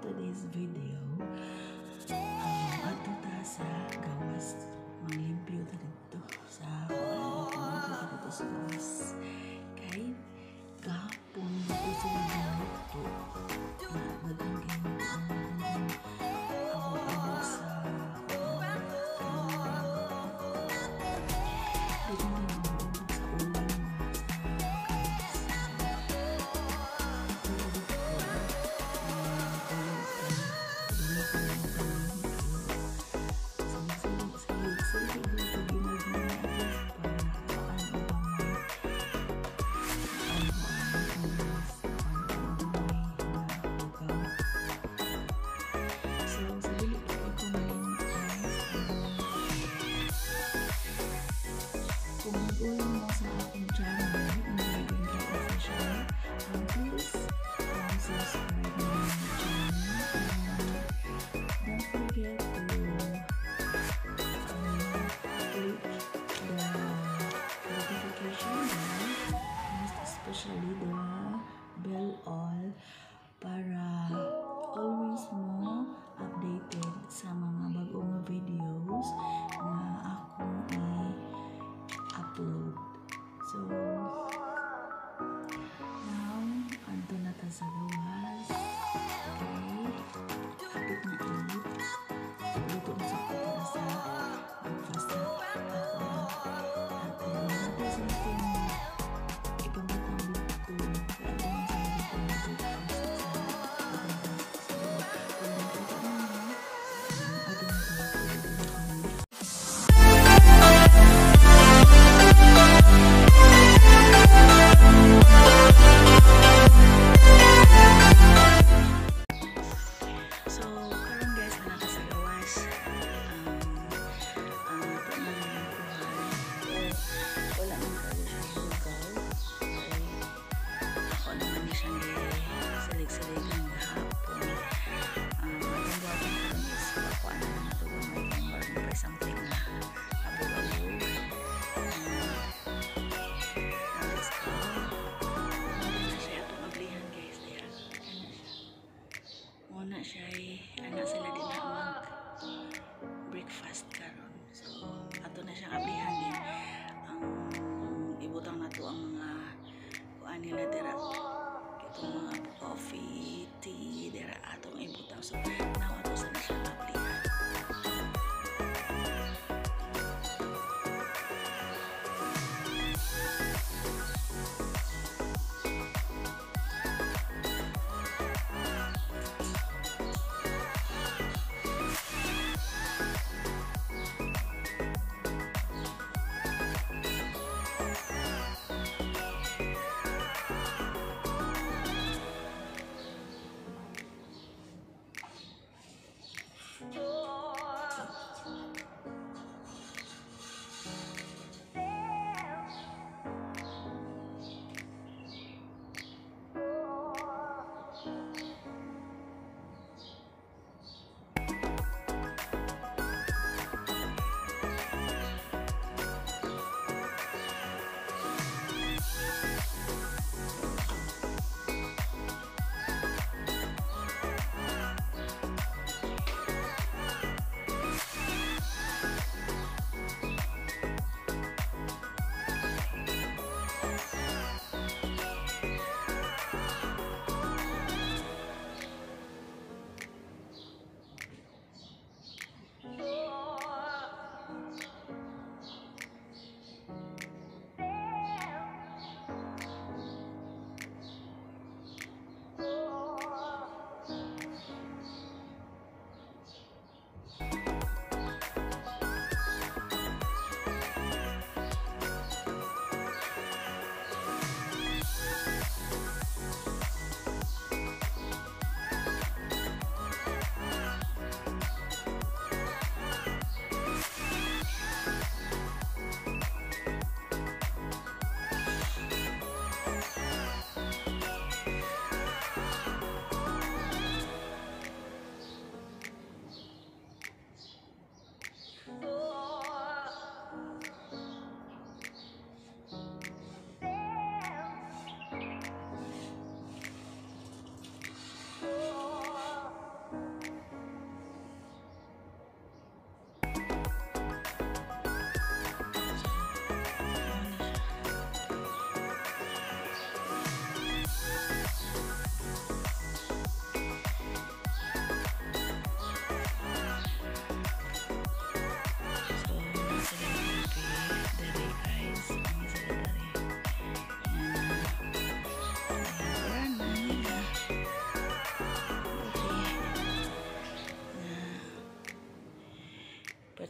today's video, ato ta sa gawas. Manglimpyo ta dito sa gawas. Kay kahapon dito sila dito na naganggay ako sa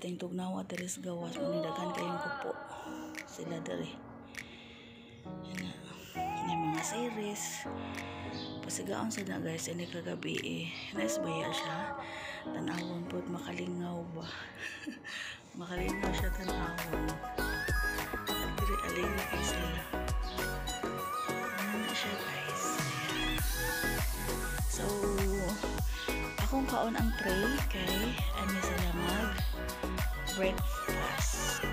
ting tugnawa diri sa gawas mo nidagan kayong kupo sila diri. Yan mga series. Pasigaon sa na guys ini kagabi nice baya siya. Tanawon po makalingaw ba. Makalingaw siya tanawon. Diri aling kay sila. Ano siya guys. Ayan. So akong kaon ang tray kay ani sila mag breakfast.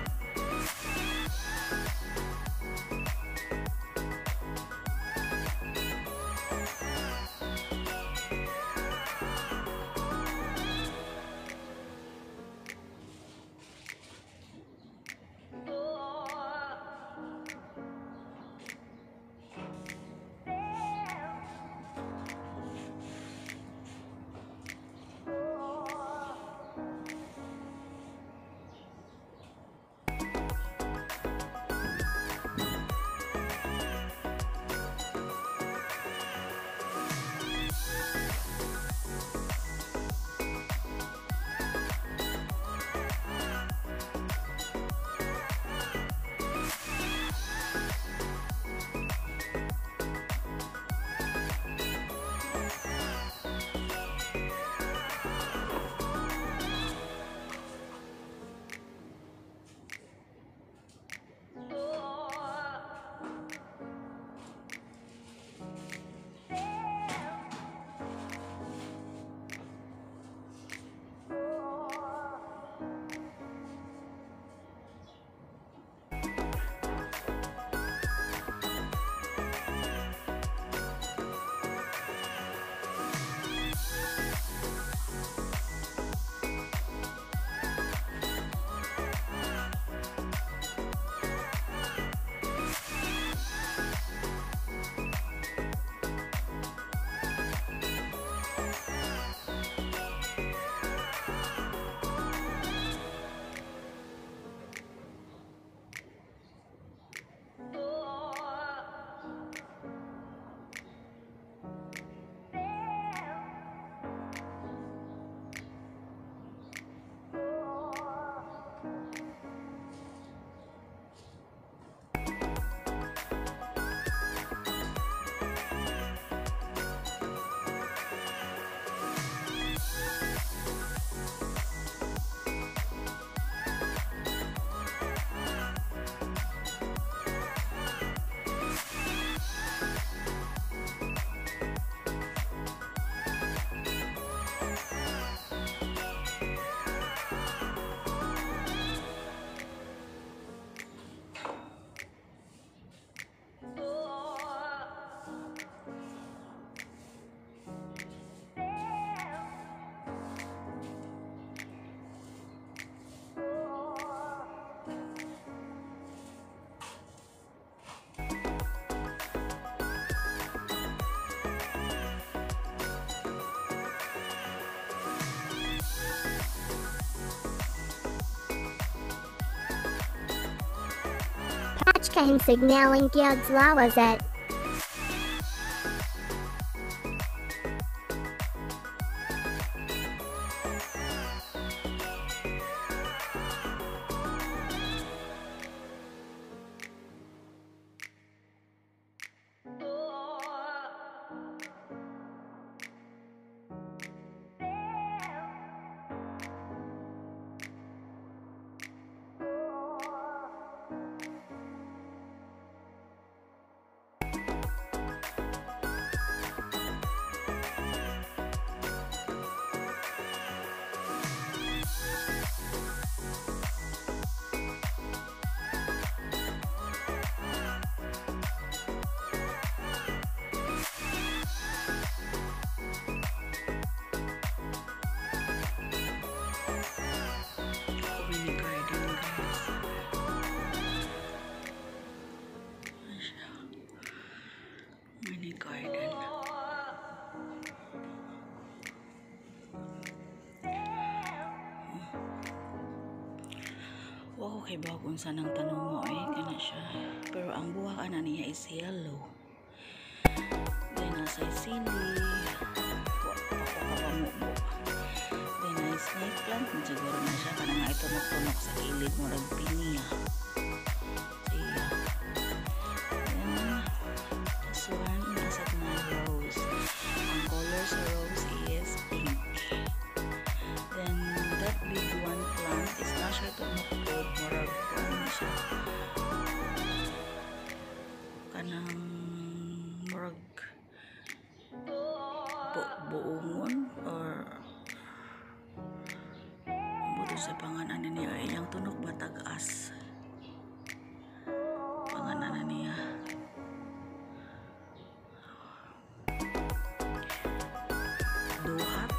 Paczka signaling Gyads Lawazet. Wow, kay bagon sa nang tanong mo kana siya. Pero ang buha na niya is yellow. Then nasa sili. Wa pa ko kapamubo. Then snake plant man siguro na siya kana nga itunok-tunok sa kilid mo rag pinya. Siya. Then this one nasa na rose. Ang color sa rose is pink. Then that big one plant is na siya tunok-tunok murag ano siya. Kanang murag buongon or buto sa panganan niya iyang tunok batag-as panganan niya duhat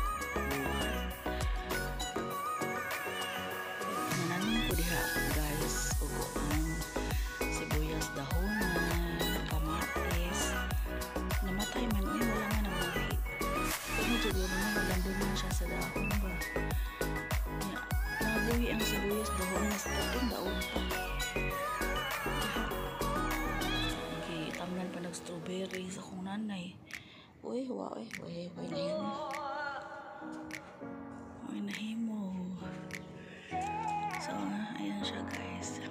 mananin ko diha guys ugo ang sibuyas dahonan kamatis namatay man oy wala nga nabuhi kung siguro na malandon na siya sa dahon ba nabuhi ang sibuyas dahonan sa tatong daon pa okay tamnan pa nag strawberry sa kong nanay uy nahimo so ayan siya guys.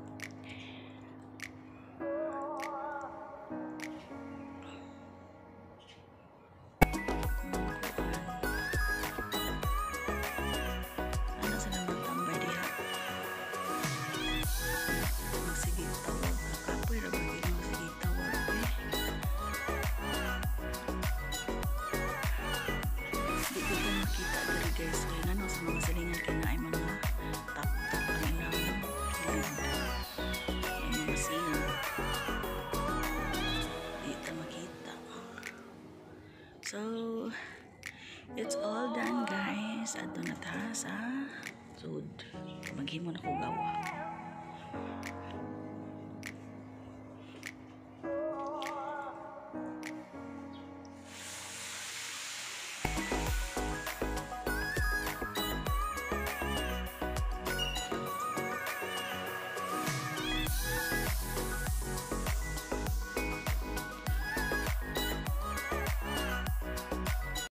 Guys, kaya nga no, sa mga salingan kaya na ay mga tap-tap ang ilang kilid ay mga sinang di ta makita. So it's all done guys. Adto na ta sa sud maghimo na ko gawa.